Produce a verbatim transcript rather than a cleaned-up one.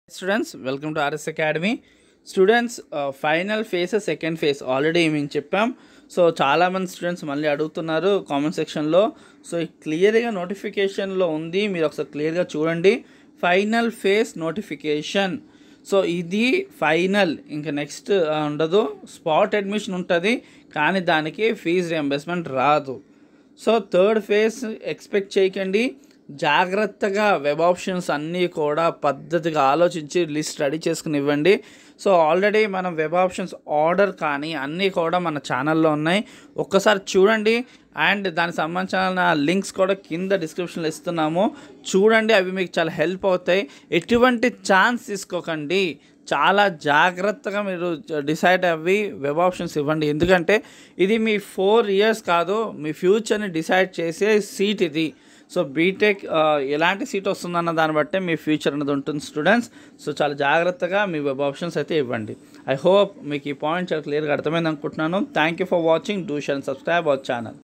Students, welcome to R S Academy. Students, uh, final phase, second phase already మేము చెప్పాం. So చాలామంది students మళ్ళీ అడుగుతున్నారు కామెంట్ సెక్షన్లో. సో క్లియర్గా నోటిఫికేషన్లో ఉంది, మీరు ఒకసారి క్లియర్గా చూడండి. Final phase notification. సో ఇది ఫైనల్, ఇంకా నెక్స్ట్ ఉండదు. స్పాట్ అడ్మిషన్ ఉంటుంది కానీ దానికి ఫీజు రియంబర్స్మెంట్ రాదు. సో థర్డ్ ఫేజ్ ఎక్స్పెక్ట్ చేయకండి. జాగ్రత్తగా వెబ్ ఆప్షన్స్ అన్నీ కూడా పద్ధతిగా ఆలోచించి లిస్ట్ రెడీ చేసుకుని ఇవ్వండి. సో ఆల్రెడీ మనం వెబ్ ఆప్షన్స్ ఆర్డర్ కానీ అన్నీ కూడా మన ఛానల్లో ఉన్నాయి, ఒక్కసారి చూడండి. అండ్ దానికి సంబంధించిన లింక్స్ కూడా కింద డిస్క్రిప్షన్లో ఇస్తున్నాము, చూడండి. అవి మీకు చాలా హెల్ప్ అవుతాయి. ఎటువంటి ఛాన్స్ తీసుకోకండి, చాలా జాగ్రత్తగా మీరు డిసైడ్ అవ్వి వెబ్ ఆప్షన్స్ ఇవ్వండి. ఎందుకంటే ఇది మీ ఫోర్ ఇయర్స్ కాదు, మీ ఫ్యూచర్ని డిసైడ్ చేసే సీట్ ఇది. సో బీటెక్ ఎలాంటి సీట్ వస్తుందన్న దాన్ని బట్టే మీ ఫ్యూచర్ అనేది ఉంటుంది స్టూడెంట్స్. సో చాలా జాగ్రత్తగా మీ వెబ్ ఆప్షన్స్ అయితే ఇవ్వండి. ఐ హోప్ మీకు ఈ పాయింట్ చాలా క్లియర్గా అర్థమైంది అనుకుంటున్నాను. Thank you for watching. Do share and subscribe our channel.